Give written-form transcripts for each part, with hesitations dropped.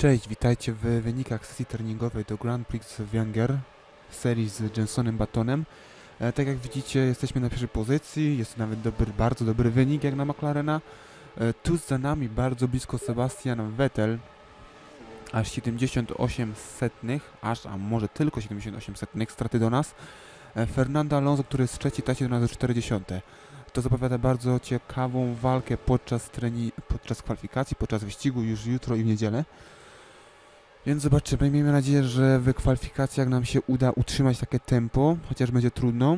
Cześć, witajcie w wynikach sesji treningowej do Grand Prix Węgier w serii z Jensonem Buttonem. Tak jak widzicie, jesteśmy na pierwszej pozycji, jest to nawet bardzo dobry wynik jak na McLarena. Tuż za nami, bardzo blisko Sebastian Vettel, aż 78 setnych, a może tylko 78 setnych straty do nas. Fernando Alonso, który jest trzeci, traci do nas 40. To zapowiada bardzo ciekawą walkę podczas kwalifikacji, podczas wyścigu już jutro i w niedzielę. Więc zobaczymy, miejmy nadzieję, że w kwalifikacjach nam się uda utrzymać takie tempo, chociaż będzie trudno.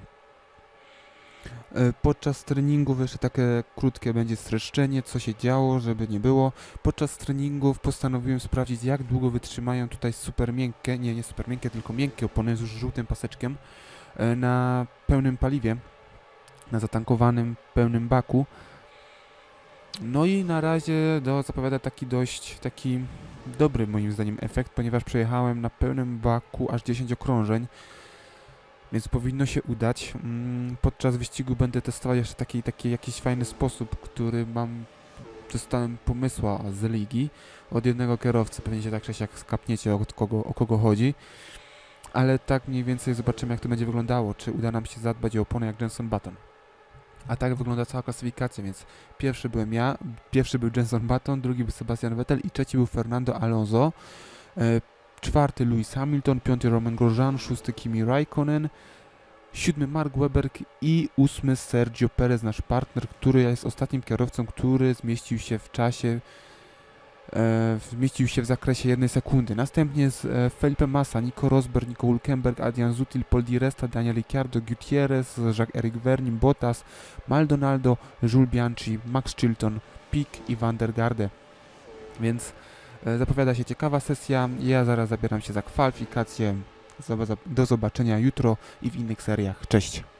Podczas treningów jeszcze takie krótkie będzie streszczenie, co się działo, żeby nie było. Podczas treningów postanowiłem sprawdzić, jak długo wytrzymają tutaj super miękkie, nie super miękkie, tylko miękkie opony z już żółtym paseczkiem na pełnym paliwie, na zatankowanym pełnym baku. No i na razie zapowiada taki dobry moim zdaniem efekt, ponieważ przejechałem na pełnym baku aż 10 okrążeń, więc powinno się udać. Podczas wyścigu będę testować jeszcze taki jakiś fajny sposób, który dostałem pomysła z ligi od jednego kierowcy, pewnie się tak czy siak skapniecie o kogo chodzi, ale tak mniej więcej zobaczymy, jak to będzie wyglądało, czy uda nam się zadbać o opony jak Jenson Button. A tak wygląda cała klasyfikacja, więc pierwszy byłem ja, pierwszy był Jenson Button, drugi był Sebastian Vettel i trzeci był Fernando Alonso. Czwarty Lewis Hamilton, piąty Romain Grosjean, szósty Kimi Raikkonen, siódmy Mark Webber i ósmy Sergio Perez, nasz partner, który jest ostatnim kierowcą, który zmieścił się w czasie, w zakresie 1 sekundy. Następnie jest Felipe Massa, Nico Rosberg, Nico Hülkenberg, Adrian Sutil, Paul Di Resta, Daniel Ricciardo, Gutierrez, Jacques-Éric Vergne, Bottas, Maldonado, Jules Bianchi, Max Chilton, Pic i Van der Garde. Więc zapowiada się ciekawa sesja. Ja zaraz zabieram się za kwalifikację. Do zobaczenia jutro i w innych seriach. Cześć!